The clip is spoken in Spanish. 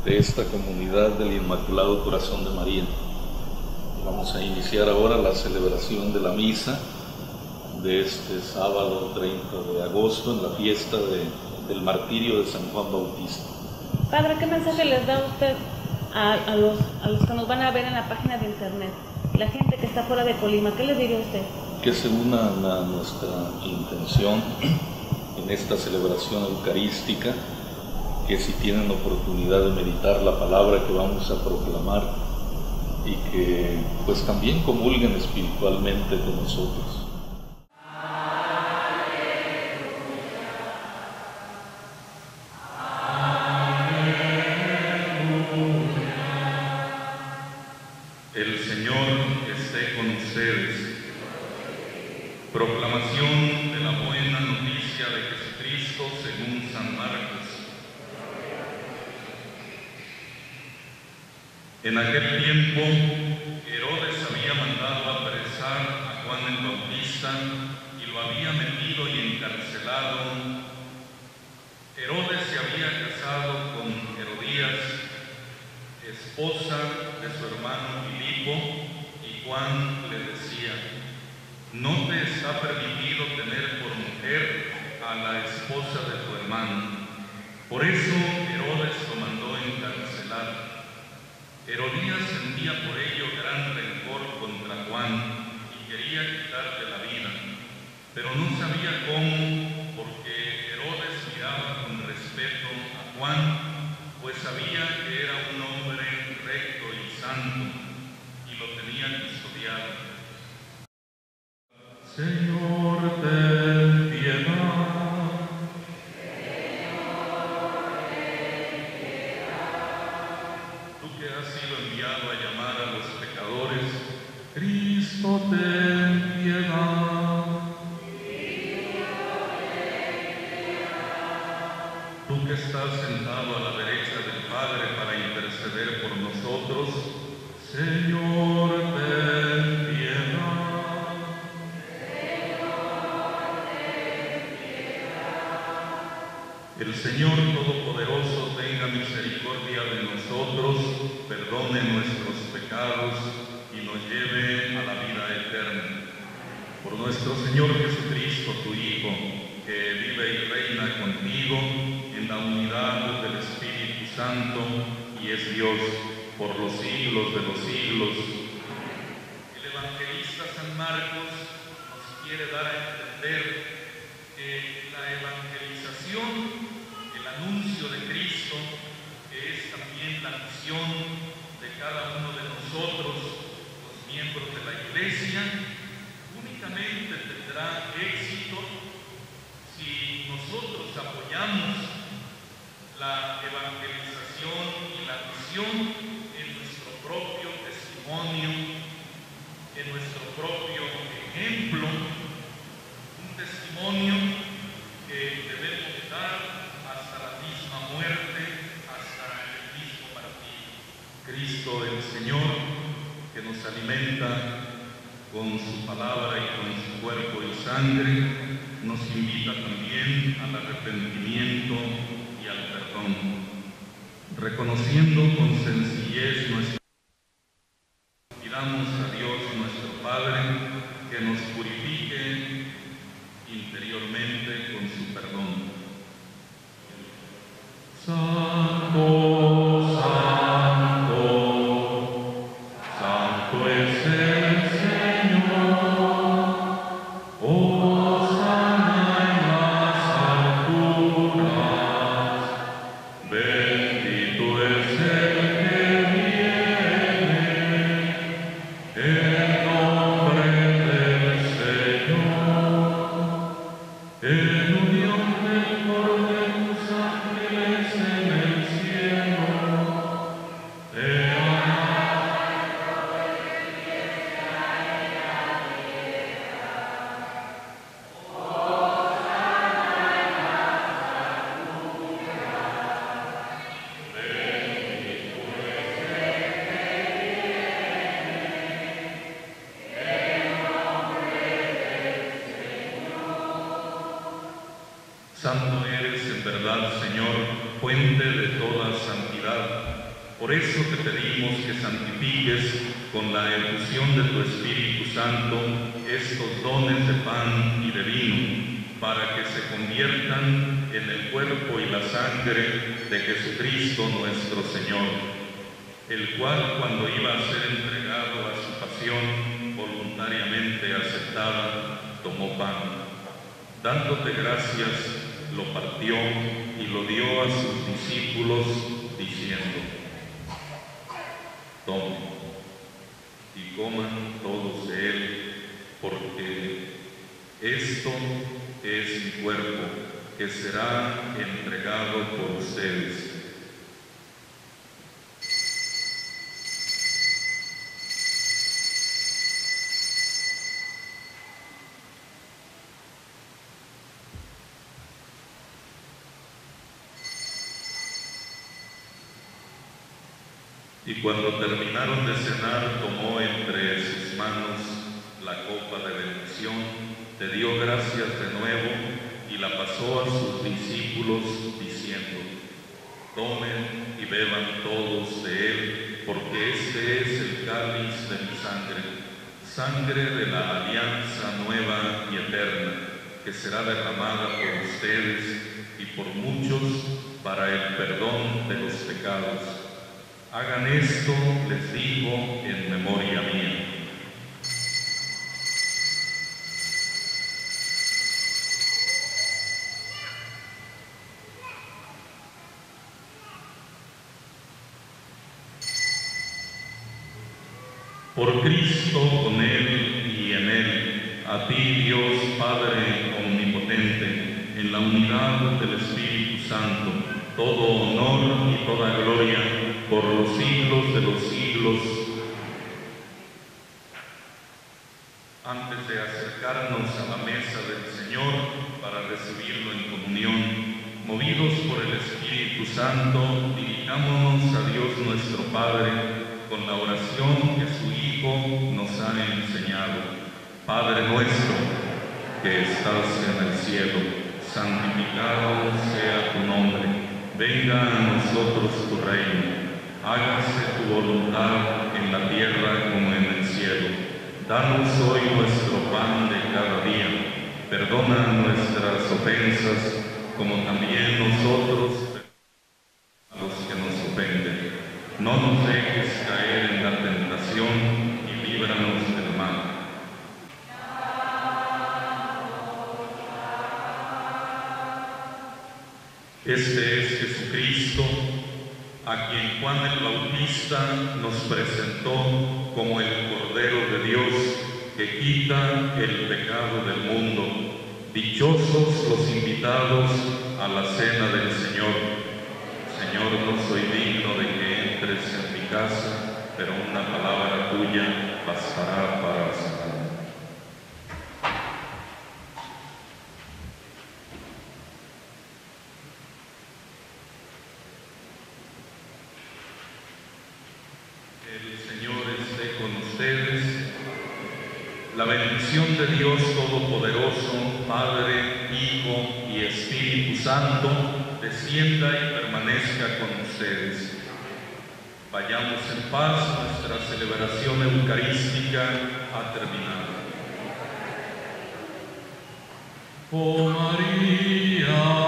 de esta comunidad del Inmaculado Corazón de María. Vamos a iniciar ahora la celebración de la misa de este sábado 30 de agosto en la fiesta del martirio de San Juan Bautista. Padre, ¿qué mensaje les da usted a los que nos van a ver en la página de internet? La gente que está fuera de Colima, ¿qué les diría usted? Que se unan a nuestra intención en esta celebración eucarística, que si tienen oportunidad de meditar la palabra que vamos a proclamar y que pues también comulguen espiritualmente con nosotros. El Señor esté con ustedes. Proclamación de la buena noticia de Jesucristo según San Marcos. En aquel tiempo, Herodes había mandado apresar a Juan el Bautista y lo había metido y encarcelado. Herodes se había casado con Herodías, esposa de su hermano Filipo, y Juan le decía: no te está permitido tener por mujer a la esposa de tu hermano. Por eso Herodes lo mandó encarcelar. Herodías sentía por ello gran rencor contra Juan y quería quitarle la vida, pero no sabía cómo, porque Herodes miraba con respeto a Juan, pues sabía que era un hombre recto y santo, y lo tenía custodiado. Señor, ten piedad. Tú que has sido enviado a llamar a los pecadores, Cristo, ten piedad. Tú que estás sentado a la derecha del Padre para interceder por nosotros, Señor, ten piedad. El Señor Todopoderoso tenga misericordia de nosotros, perdone nuestros pecados y nos lleve a la vida eterna. Por nuestro Señor Jesucristo, tu Hijo, que vive y reina contigo en la unidad del Espíritu Santo y es Dios por los siglos de los siglos. El evangelista San Marcos nos quiere dar a entender que la evangelización, el anuncio de Cristo, que es también la misión de cada uno de nosotros, los miembros de la Iglesia, únicamente tendrá éxito si nosotros apoyamos la evangelización y la misión en nuestro propio testimonio, en nuestro propio ejemplo, un testimonio que debemos dar hasta la misma muerte, hasta el mismo martirio. Cristo el Señor, que nos alimenta con su palabra y con su cuerpo y sangre, nos invita también al arrepentimiento y al perdón, reconociendo con sencillez nuestra. Pidamos a Dios nuestro Padre que nos purifique interiormente con su perdón. Santo, santo, santo es el Señor. Hosana en las alturas. Bendito es el que viene en nombre del Señor. En unión del coro de tus ángeles en el cielo, te Santo eres en verdad, Señor, fuente de toda santidad. Por eso te pedimos que santifiques con la efusión de tu Espíritu Santo estos dones de pan y de vino, para que se conviertan en el cuerpo y la sangre de Jesucristo nuestro Señor, el cual, cuando iba a ser entregado a su pasión voluntariamente aceptada, tomó pan. Dándote gracias, lo partió y lo dio a sus discípulos, diciendo: tomen y coman todos de él, porque esto es mi cuerpo, que será entregado por ustedes. Y cuando terminaron de cenar, tomó entre sus manos la copa de bendición, te dio gracias de nuevo y la pasó a sus discípulos, diciendo: tomen y beban todos de él, porque este es el cáliz de mi sangre, sangre de la alianza nueva y eterna, que será derramada por ustedes y por muchos para el perdón de los pecados. Hagan esto, les digo, en memoria mía. Por Cristo, con Él y en Él, a ti, Dios Padre omnipotente, en la unidad del Espíritu Santo, todo honor y toda gloria por los siglos de los siglos. Antes de acercarnos a la mesa del Señor para recibirlo en comunión, movidos por el Espíritu Santo, dirijámonos a Dios nuestro Padre con la oración que su Hijo nos ha enseñado. Padre nuestro, que estás en el cielo, santificado sea tu nombre. Venga a nosotros tu reino. Hágase tu voluntad en la tierra como en el cielo. Danos hoy nuestro pan de cada día. Perdona nuestras ofensas, como también nosotros a los que nos ofenden. No nos dejes caer en la tentación y líbranos del mal. Este es Jesucristo, a quien Juan el Bautista nos presentó como el Cordero de Dios, que quita el pecado del mundo. Dichosos los invitados a la cena del Señor. Señor, no soy digno de que entres en mi casa, pero una palabra tuya bastará para sanarme. La bendición de Dios Todopoderoso, Padre, Hijo y Espíritu Santo, descienda y permanezca con ustedes. Vayamos en paz, nuestra celebración eucarística ha terminado. Oh María,